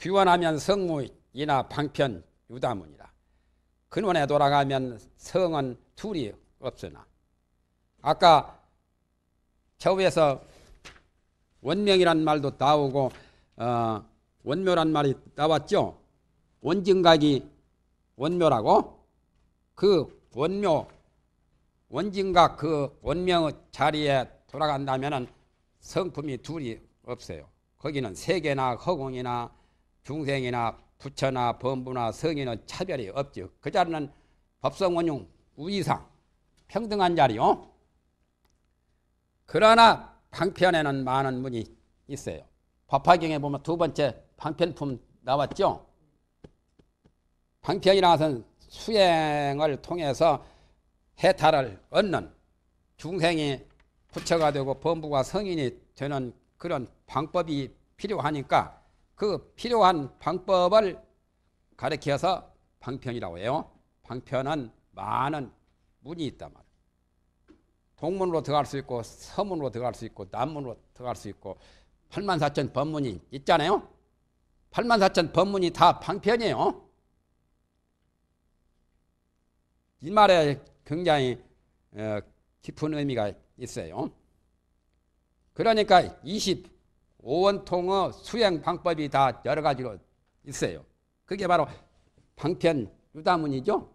귀원하면 성무이나 방편 유다문이라. 근원에 돌아가면 성은 둘이 없으나. 아까 저 위에서 원명이란 말도 나오고 원묘란 말이 나왔죠. 원징각이 원묘라고. 그 원묘 원징각 그 원명의 자리에 돌아간다면은 성품이 둘이 없어요. 거기는 세계나 허공이나 중생이나 부처나 범부나 성인은 차별이 없죠. 그 자리는 법성원용 우이상 평등한 자리요. 그러나 방편에는 많은 문이 있어요. 법화경에 보면 두 번째 방편품 나왔죠. 방편이라는 것은 수행을 통해서 해탈을 얻는, 중생이 부처가 되고 범부가 성인이 되는 그런 방법이 필요하니까 그 필요한 방법을 가르쳐서 방편이라고 해요. 방편은 많은 문이 있단 말이에요. 동문으로 들어갈 수 있고 서문으로 들어갈 수 있고 남문으로 들어갈 수 있고 84,000 법문이 있잖아요. 84,000 법문이 다 방편이에요. 이 말에 굉장히 깊은 의미가 있어요. 그러니까 25원통의 수행 방법이 다 여러 가지로 있어요. 그게 바로 방편 유다문이죠.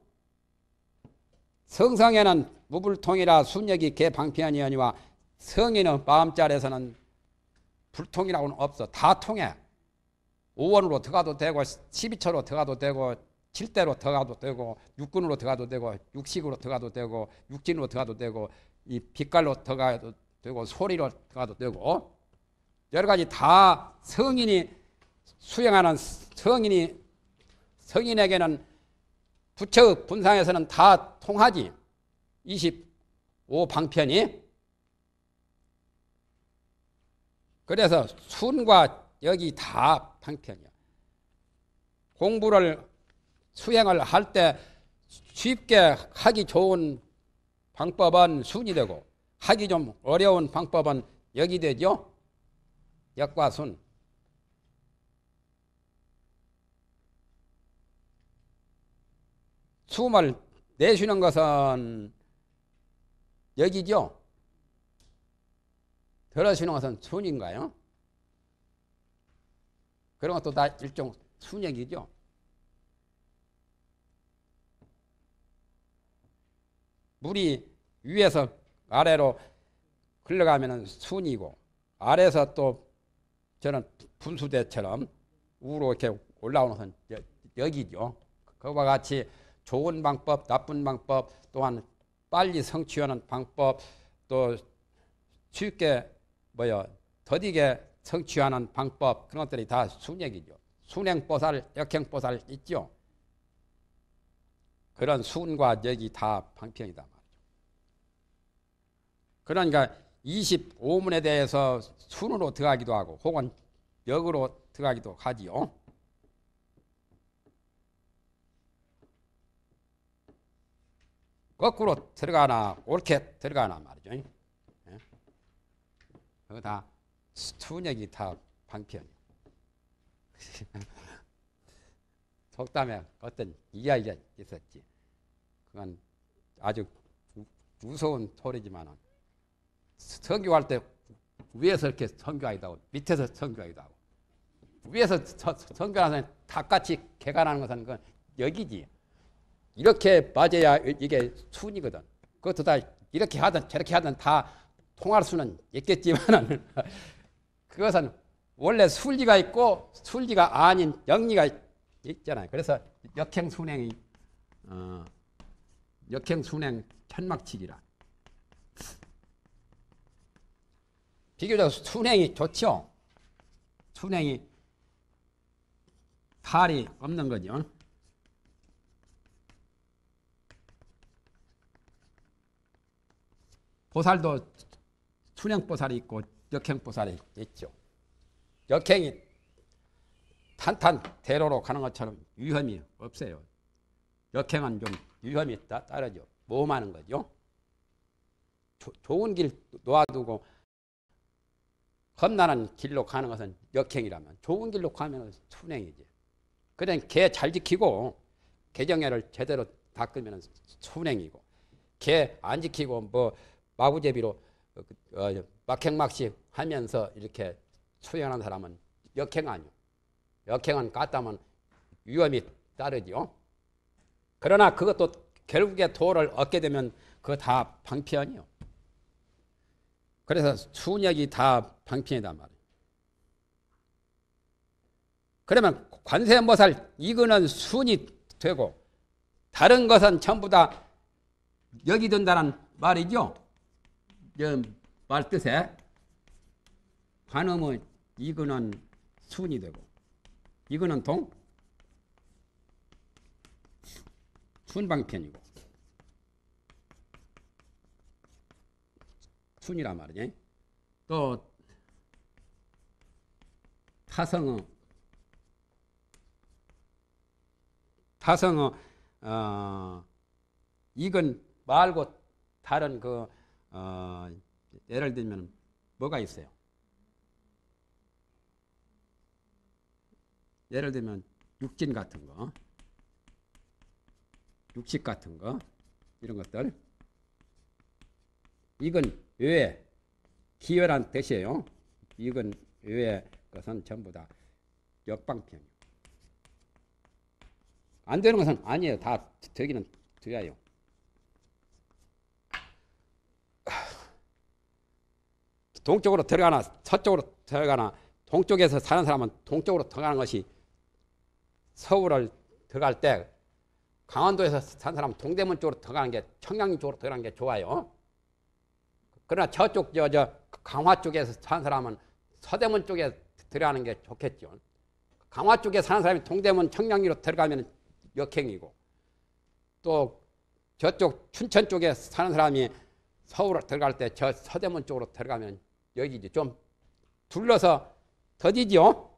성성에는 무불통이라 순역이 개방편이니와 성인의 마음자리에서는 불통이라고는 없어. 다 통해. 5원으로 들어가도 되고 12초로 들어가도 되고 7대로 들어가도 되고 육군으로 들어가도 되고 육식으로 들어가도 되고 육진으로 들어가도 되고 이 빛깔로 들어가도 되고 소리로 들어가도 되고 여러 가지 다 성인이 수행하는 성인에게는 부처 분상에서는 다 통하지. 25방편이. 그래서 순과 역이 다 방편이야. 공부를 수행을 할 때 쉽게 하기 좋은 방법은 순이 되고 하기 좀 어려운 방법은 역이 되죠. 역과 순. 숨을 내쉬는 것은 역이죠. 들어쉬는 것은 순인가요? 그런 것도 다 일종 순역이죠. 물이 위에서 아래로 흘러가면 순이고 아래에서 또 저는 분수대처럼 우로 이렇게 올라오는 것은 역이죠. 그와 같이 좋은 방법, 나쁜 방법, 또한 빨리 성취하는 방법, 또 쉽게 더디게 성취하는 방법, 그런 것들이 다 순역이죠. 순행보살, 역행보살 있죠. 그런 순과 역이 다 방편이다 말이죠. 그러니까 25문에 대해서 순으로 들어가기도 하고 혹은 역으로 들어가기도 하지요. 거꾸로 들어가나 옳게 들어가나 말이죠. 예? 그거 다 순역이 다 방편이에요. 속담에 어떤 이야기가 있었지. 그건 아주 무서운 소리지만 선교할 때 위에서 이렇게 선교하기도 하고 밑에서 선교하기도 하고 위에서 선교하는 닭같이 개간하는 것은 그건 역이지. 이렇게 맞아야 이게 순이거든. 그것도 다 이렇게 하든 저렇게 하든 다 통할 수는 있겠지만 그것은 원래 순리가 있고 순리가 아닌 영리가 있잖아요. 그래서 역행순행이 역행순행 천막치기라. 비교적 순행이 좋죠. 순행이 탈이 없는 거죠. 보살도 순행보살이 있고 역행보살이 있죠. 역행이 탄탄대로로 가는 것처럼 위험이 없어요. 역행은 좀 위험이 따르죠. 모험하는 거죠. 좋은 길 놓아두고 험난한 길로 가는 것은 역행이라면 좋은 길로 가면 순행이지. 그냥 개 잘 지키고 개정애를 제대로 닦으면 순행이고, 개 안 지키고 뭐 마구제비로 막행막식 하면서 이렇게 수행하는 사람은 역행 아니요. 역행은 까다면 위험이 따르지요. 그러나 그것도 결국에 도를 얻게 되면 그거 다 방편이요. 그래서 순역이 다 방편이단 말이에요. 그러면 관세음보살 이거는 순이 되고 다른 것은 전부 다 역이 된다는 말이죠. 말 뜻에 관음은 이거는 순이 되고 이거는 순방편이고 순이란 말이지. 또 타성어 이건 말고 다른 예를 들면 뭐가 있어요? 예를 들면 육진 같은 거, 육식 같은 거, 이런 것들. 이건 외, 기회란 뜻이에요. 이건 외의 것은 전부 다 역방편이에요. 안 되는 것은 아니에요. 다 되기는 돼요. 동쪽으로 들어가나 서쪽으로 들어가나 동쪽에서 사는 사람은 동쪽으로 들어가는 것이 서울을 들어갈 때 강원도에서 사는 사람은 동대문 쪽으로 들어가는 게 청량리 쪽으로 들어가는 게 좋아요. 그러나 저쪽 강화 쪽에서 사는 사람은 서대문 쪽에 들어가는 게 좋겠죠. 강화 쪽에 사는 사람이 동대문 청량리로 들어가면 역행이고 또 저쪽 춘천 쪽에 사는 사람이 서울을 들어갈 때 저 서대문 쪽으로 들어가면 여기지. 좀 둘러서 더디죠.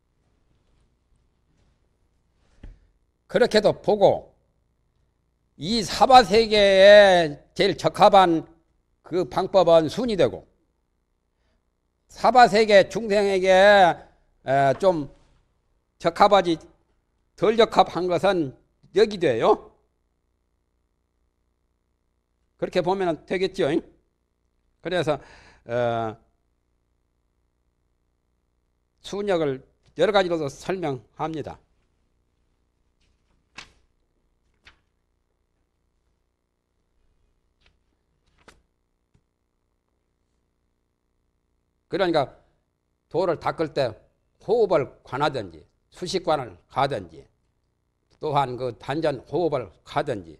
그렇게도 보고 이 사바세계에 제일 적합한 그 방법은 순이 되고 사바세계 중생에게 좀 적합하지 덜 적합한 것은 역이 돼요. 그렇게 보면 되겠죠. 그래서 순역을 여러 가지로도 설명합니다. 그러니까 도를 닦을 때 호흡을 관하든지 수식관을 가든지 또한 그 단전 호흡을 가든지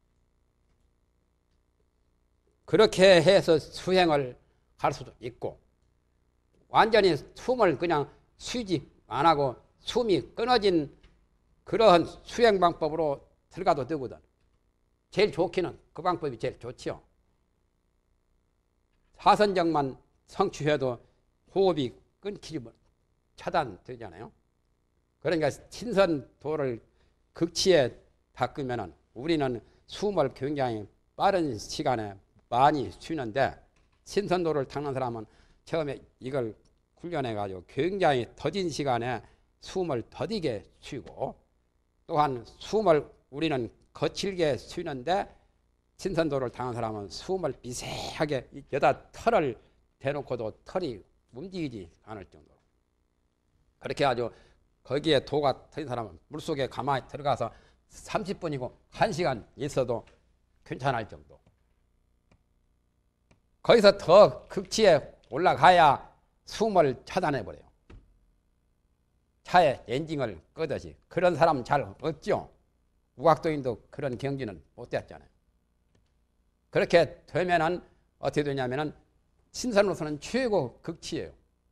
그렇게 해서 수행을 할 수도 있고 완전히 숨을 그냥 쉬지 안 하고 숨이 끊어진 그러한 수행 방법으로 들어가도 되거든. 제일 좋기는 그 방법이 제일 좋지요. 사선정만 성취해도 호흡이 끊기지 차단되잖아요. 그러니까 신선도를 극치에 닦으면 우리는 숨을 굉장히 빠른 시간에 많이 쉬는데 신선도를 닦는 사람은 처음에 이걸 훈련해가지고 굉장히 더딘 시간에 숨을 더디게 쉬고 또한 숨을 우리는 거칠게 쉬는데 신선도를 당한 사람은 숨을 미세하게 여다 털을 대놓고도 털이 움직이지 않을 정도로 그렇게 아주 거기에 도가 터진 사람은 물속에 가만히 들어가서 30분이고 1시간 있어도 괜찮을 정도. 거기서 더 극치에 올라가야 숨을 차단해버려요. 차에 엔진을 끄듯이. 그런 사람 잘 없죠. 우각도인도 그런 경지는 못 되었잖아요. 그렇게 되면은 어떻게 되냐면은 신선으로서는 최고 극치예요.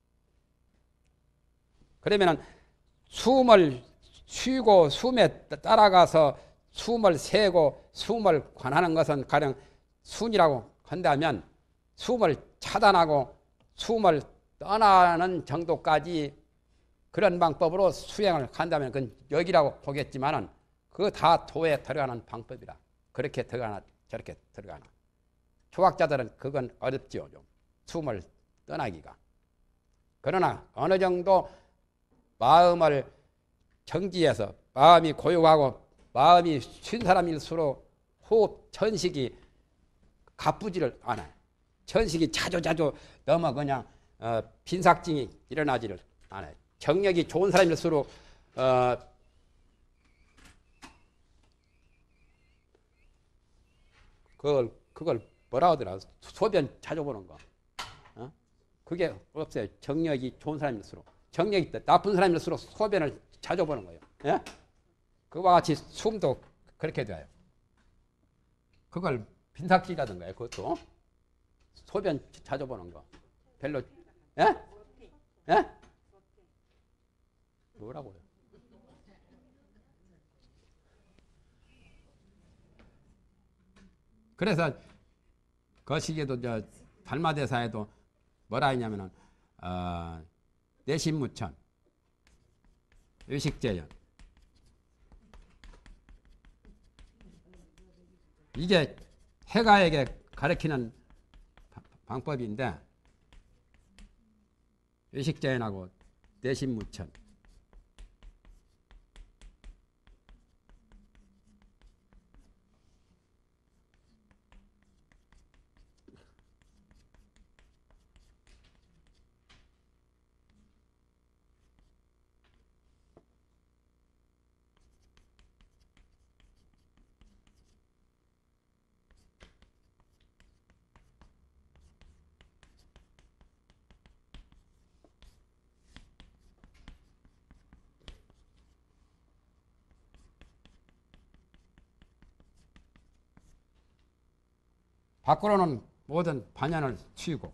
그러면은 숨을 쉬고 숨에 따라가서 숨을 세고 숨을 관하는 것은 가령 순이라고 한다면 숨을 차단하고 숨을 떠나는 정도까지 그런 방법으로 수행을 한다면 그건 역이라고 보겠지만은 그거 다 도에 들어가는 방법이라. 그렇게 들어가나 저렇게 들어가나. 초학자들은 그건 어렵지요. 좀 숨을 떠나기가. 그러나 어느 정도 마음을 정지해서 마음이 고요하고 마음이 쉰 사람일수록 호흡 천식이 가쁘지를 않아요. 천식이 자주 넘어 그냥 빈삭증이 일어나지를 않아요. 정력이 좋은 사람일수록 그걸 뭐라 하더라? 소변 자주 보는 거. 그게 없어요. 정력이 좋은 사람일수록. 정력이 나쁜 사람일수록 소변을 자주 보는 거예요. 예? 그와 같이 숨도 그렇게 돼요. 그걸 빈삭지라든가 그것도 소변 자주 보는 거. 별로, 예? 예? 뭐라고요? 그래서 거시기에도 저 달마대사에도 뭐라 했냐면은 내신무천 의식재현 이게 해가에게 가르치는 방법인데 의식재현하고 내신무천 밖으로는 모든 반연을 치우고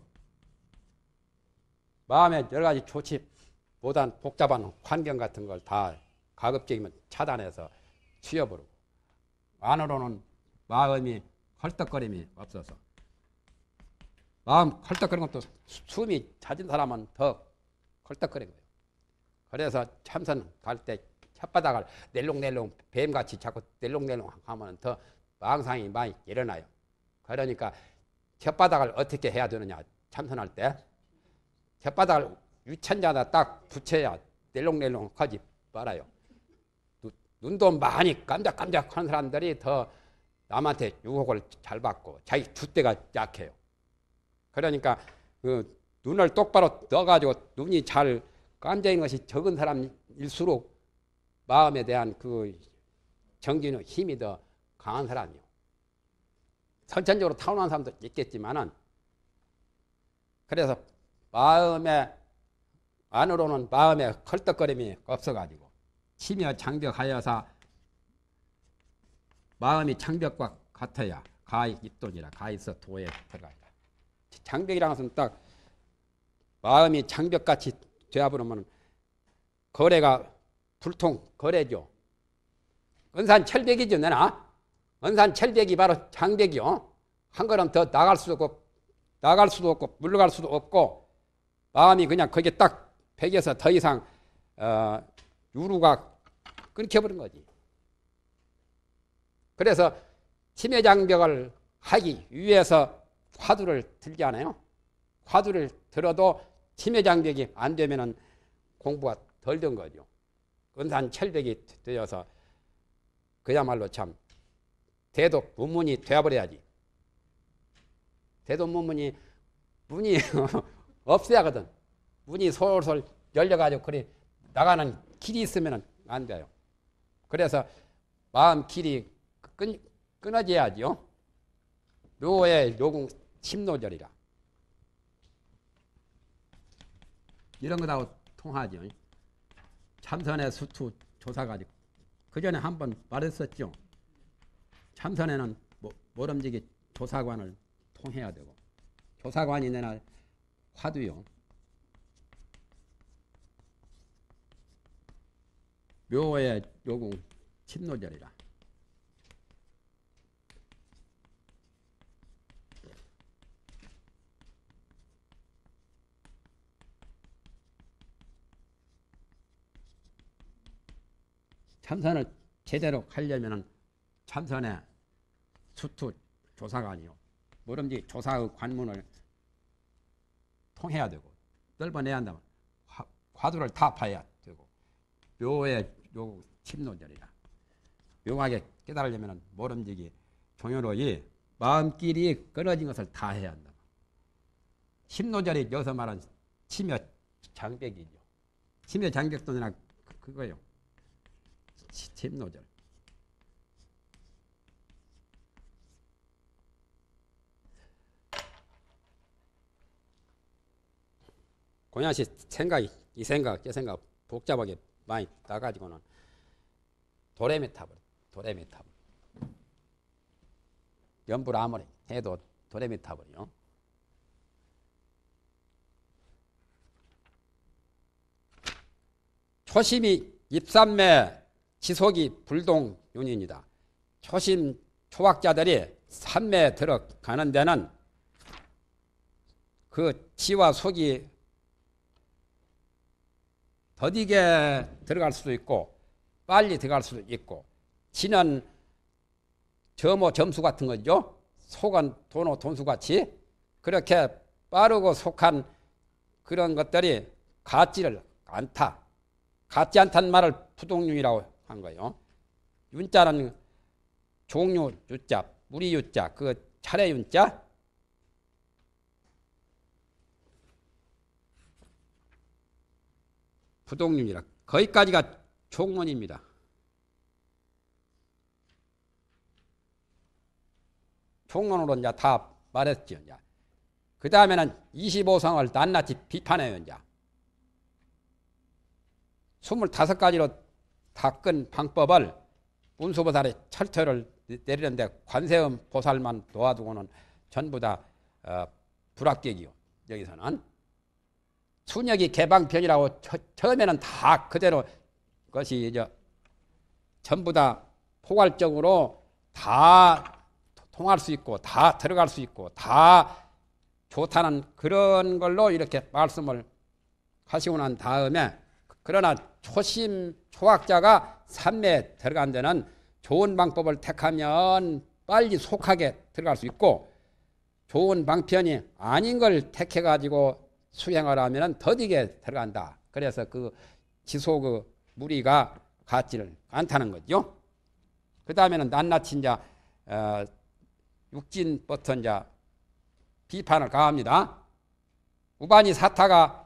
마음에 여러 가지 좋지 못한 복잡한 환경 같은 걸 다 가급적이면 차단해서 치워버리고 안으로는 마음이 헐떡거림이 없어서 마음 헐떡거리는 것도 숨이 잦은 사람은 더 헐떡거리는 거예요. 그래서 참선 갈 때 혓바닥을 낼롱낼롱 뱀같이 자꾸 낼롱낼롱 하면 더 망상이 많이 일어나요. 그러니까 혓바닥을 어떻게 해야 되느냐 참선할 때 혓바닥을 유천자다 딱 붙여야 낼롱낼롱 하지 말아요. 눈도 많이 깜짝깜짝 하는 사람들이 더 남한테 유혹을 잘 받고 자기 줏대가 약해요. 그러니까 그 눈을 똑바로 넣어가지고 눈이 잘 깜짝인 것이 적은 사람일수록 마음에 대한 그 정기는 힘이 더 강한 사람이요. 선천적으로 타고난 사람도 있겠지만은 그래서 마음에 안으로는 마음에 헐떡거림이 없어가지고 치며 장벽하여서 마음이 장벽과 같아야 가히 있도니라 가히서 도에 들어가야. 장벽이라는 것은 딱 마음이 장벽같이 되어버리면 거래가 불통 거래죠. 은산철벽이죠. 내나 은산철벽이 바로 장벽이요. 한 걸음 더 나갈 수도 없고 물러갈 수도 없고 마음이 그냥 거기에 딱 백에서 더 이상 유루가 끊겨버린 거지. 그래서 치매장벽을 하기 위해서 화두를 들지 않아요? 화두를 들어도 치매장벽이 안 되면은 공부가 덜 된 거죠. 은산철벽이 되어서 그야말로 참 대독문문이 되어버려야지. 대독문문이 문이 없어야 하거든. 문이 솔솔 열려가지고 그래 나가는 길이 있으면 안 돼요. 그래서 마음 길이 끊어져야죠. 묘의 요궁 침노절이라. 이런 거하고 통하죠. 참선의 수투 조사가지고 그 전에 한번 말했었죠. 참선에는 모름지기 조사관을 통해야 되고 조사관이 내나 화두요. 묘의 요궁 침노절이라. 참선을 제대로 하려면 참선의 수투 조사관이요. 뭐든지 조사의 관문을 통해야 되고 넓어내야 한다면 화두를 다 봐야 되고 묘의 요 침노절이라 묘하게 깨달으려면 모름지기 종효로이 마음길이 끊어진 것을 다 해야 한다. 침노절이 여기서 말한 치며 장벽이죠. 치며 장벽도 아니라 그거요. 침노절. 고냐시 생각이 이 생각 저 생각 복잡하게 많이 나가지고는 도레미탑을 연불 아무리 해도 도레미탑을요. 초심이 입산매 지속이 불동윤입니다. 초심 초학자들이 산매에 들어가는 데는 그 지와 속이 더디게 들어갈 수도 있고 빨리 들어갈 수도 있고 지는 점수 같은 거죠. 속은 돈수같이 그렇게 빠르고 속한 그런 것들이 같지를 않다. 같지 않다는 말을 부동윤이라고 한 거예요. 윤자는 종류 유자, 무리 유자, 그 차례 윤자. 부동윤이라 거기까지가 종문입니다. 종문으로 이제 다 말했죠. 이제 그 다음에는 25성을 낱낱이 비판해요. 이제 25가지로 닦은 방법을 운수보살의 철퇴를 내리는데 관세음 보살만 도와두고는 전부 다 불합격이요. 여기서는 순역이 개방편이라고 처음에는 다 그대로 것이 이제 전부 다 포괄적으로 다 통할 수 있고 다 들어갈 수 있고 다 좋다는 그런 걸로 이렇게 말씀을 하시고 난 다음에 그러나 초심 초학자가 산매에 들어간 데는 좋은 방법을 택하면 빨리 속하게 들어갈 수 있고 좋은 방편이 아닌 걸 택해가지고 수행을 하면 더디게 들어간다. 그래서 그 지속 무리가 같지를 않다는 거죠. 그 다음에는 낱낱이 이제 육진부터 이제 비판을 가합니다. 우반이 사타가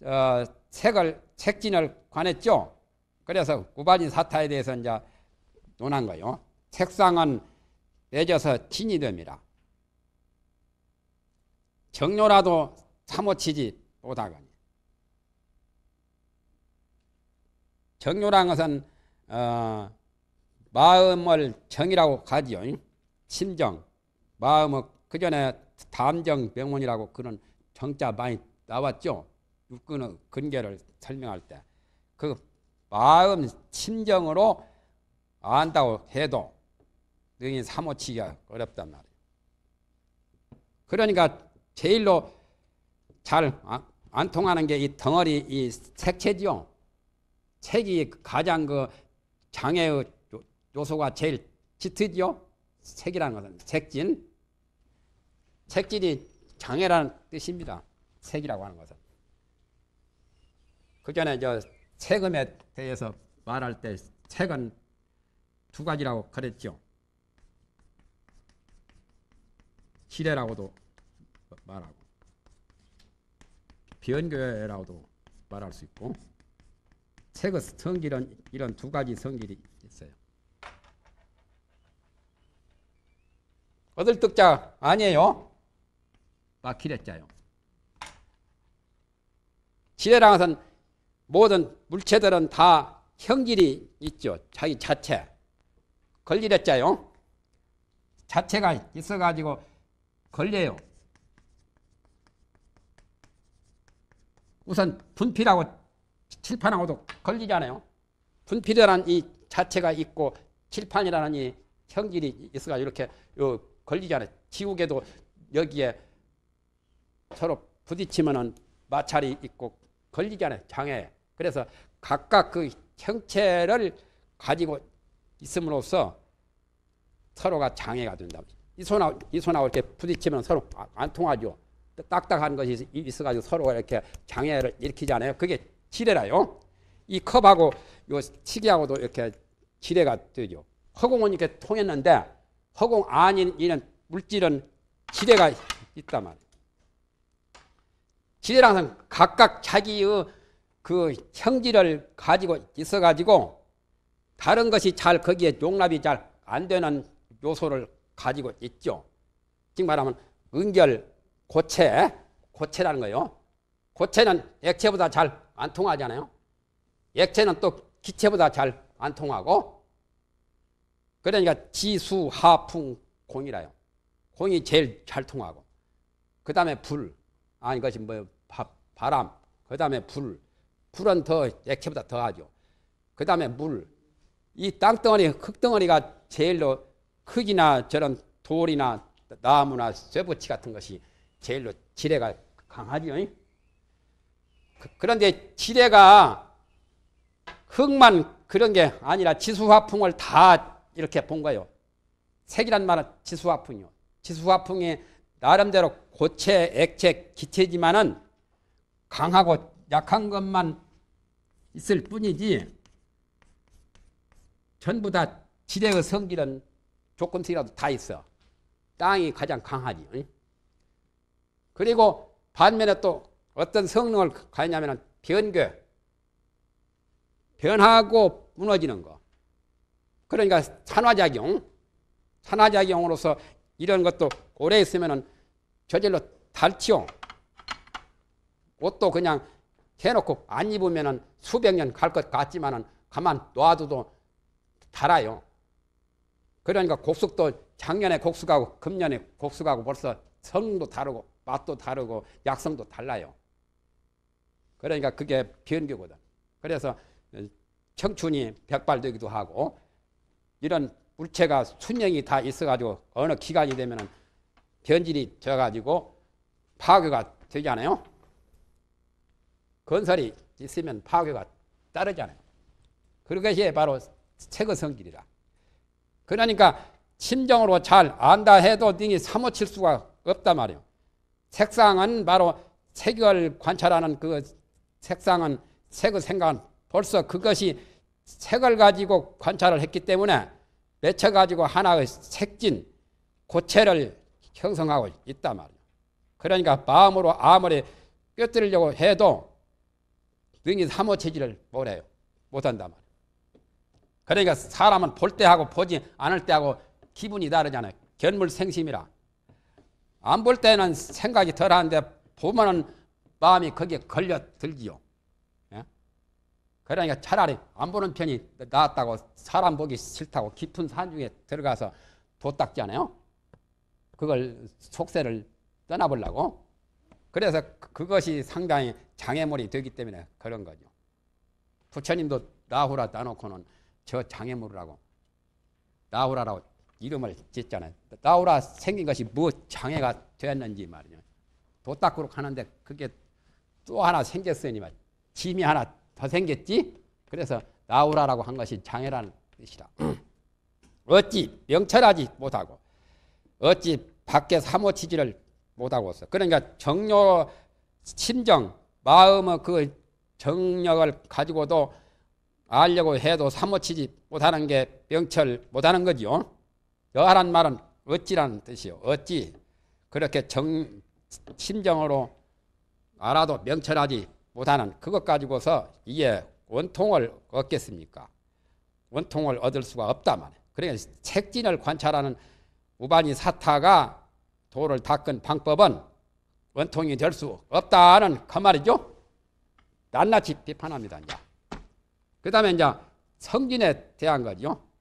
색진을 관했죠. 그래서 우반이 사타에 대해서 이제 논한 거예요. 색상은 맺어서 진이 됩니다. 정료라도 사모치지 못하거니. 정료란 것은 마음을 정이라고 하지요. 심정, 마음은 그 전에 담정 명문이라고 그런 정자 많이 나왔죠. 육근의 근계를 설명할 때 그 마음 심정으로 안다고 해도 능히 사모치기가 어렵단 말이에요. 그러니까 제일로 잘 안 통하는 게 이 덩어리 이 색채지요. 색이 가장 그 장애의 요소가 제일 짙으지요. 색이라는 것은 색진. 색진이 장애라는 뜻입니다. 색이라고 하는 것은. 그 전에 저 색음에 대해서 말할 때 색은 두 가지라고 그랬죠. 시래라고도 말하고 변교라고도 말할 수 있고 색의 성질은 이런 두 가지 성질이 있어요. 얻을 득자 아니에요. 막히랬자요. 지혜라는 것은 모든 물체들은 다 형질이 있죠. 자기 자체. 걸리랬자요. 자체가 있어가지고 걸려요. 우선 분필하고 칠판하고도 걸리잖아요. 분필이라는 이 자체가 있고 칠판이라는 이 형질이 있어가지고 이렇게 걸리잖아요. 지우개도 여기에 서로 부딪히면은 마찰이 있고 걸리잖아요. 장애. 그래서 각각 그 형체를 가지고 있음으로써 서로가 장애가 된다. 이 손하고 이렇게 부딪히면 서로 안 통하죠. 딱딱한 것이 있어가지고 서로 이렇게 장애를 일으키잖아요. 그게 지뢰라요. 이 컵하고 요 시계하고도 이렇게 지뢰가 되죠. 허공은 이렇게 통했는데 허공 아닌 이런 물질은 지뢰가 있단 말이에요. 지뢰랑 각각 자기의 그 형질을 가지고 있어 가지고 다른 것이 잘 거기에 용납이 잘 안 되는 요소를 가지고 있죠. 즉 말하면 은결, 고체라는 거예요. 고체는 액체보다 잘 안 통하잖아요. 액체는 또 기체보다 잘 안 통하고, 그러니까 지수, 하풍, 공이라요. 공이 제일 잘 통하고, 그 다음에 불, 이것이 뭐 바람, 그 다음에 불은 더 액체보다 더하죠. 그 다음에 물, 이 땅덩어리, 흙덩어리가 제일로 흙이나 저런 돌이나 나무나 쇠붙이 같은 것이 제일로 지뢰가 강하죠. 그런데 지뢰가 흙만 그런 게 아니라 지수화풍을 다 이렇게 본 거예요. 색이란 말은 지수화풍이요. 지수화풍이 나름대로 고체, 액체, 기체지만은 강하고 약한 것만 있을 뿐이지 전부 다 지뢰의 성질은 조금씩이라도 다 있어. 땅이 가장 강하지. 그리고 반면에 또 어떤 성능을 가지냐면 변하고 무너지는 거. 그러니까 산화작용으로서 이런 것도 오래 있으면은 저절로 닳지요. 옷도 그냥 해놓고 안 입으면은 수백 년 갈 것 같지만은 가만 놔둬도 닳아요. 그러니까 곡식도 작년에 곡식하고 금년에 곡식하고 벌써 성도 다르고 맛도 다르고 약성도 달라요. 그러니까 그게 변교거든. 그래서 청춘이 백발되기도 하고 이런 물체가 수명이 다 있어가지고 어느 기간이 되면은 변질이 져가지고 파괴가 되잖아요. 건설이 있으면 파괴가 따르잖아요. 그것이 바로 색의 성질이라. 그러니까 심정으로 잘 안다 해도 능히 사무칠 수가 없단 말이에요. 색상은 바로 색을 관찰하는 그 색상은 색의 생각은 벌써 그것이 색을 가지고 관찰을 했기 때문에 맺혀가지고 하나의 색진 고체를 형성하고 있단 말이에요. 그러니까 마음으로 아무리 꿰뚫으려고 해도 능히 사무치지를 못한단 말이에요. 그러니까 사람은 볼 때하고 보지 않을 때하고 기분이 다르잖아요. 견물생심이라. 안 볼 때는 생각이 덜하는데 보면은 마음이 거기에 걸려 들지요. 예? 그러니까 차라리 안 보는 편이 낫다고, 사람 보기 싫다고 깊은 산중에 들어가서 도닦잖아요. 그걸 속세를 떠나보려고. 그래서 그것이 상당히 장애물이 되기 때문에 그런 거죠. 부처님도 나후라 따놓고는 저 장애물이라고 나후라라고 이름을 짓잖아요. 나후라 생긴 것이 뭐 장애가 되었는지 말이죠. 도닦으로 가는데 그게 또 하나 생겼으니 말이죠. 짐이 하나 더 생겼지. 그래서 나후라라고 한 것이 장애라는 뜻이라. 어찌 명철하지 못하고 어찌 밖에 사모치지를 못하고서, 그러니까 정료 심정 마음의 그 정력을 가지고도 알려고 해도 사모치지 못하는 게 명철 못하는 거죠. 여하란 말은 어찌라는 뜻이요. 어찌 그렇게 심정으로 알아도 명철하지 못하는 그것 가지고서 이에 원통을 얻겠습니까? 원통을 얻을 수가 없단 말이에요. 그러니까 색진을 관찰하는 우반이 사타가 도를 닦은 방법은 원통이 될 수 없다는 그 말이죠. 낱낱이 비판합니다. 이제. 그 다음에 이제 성진에 대한 거죠.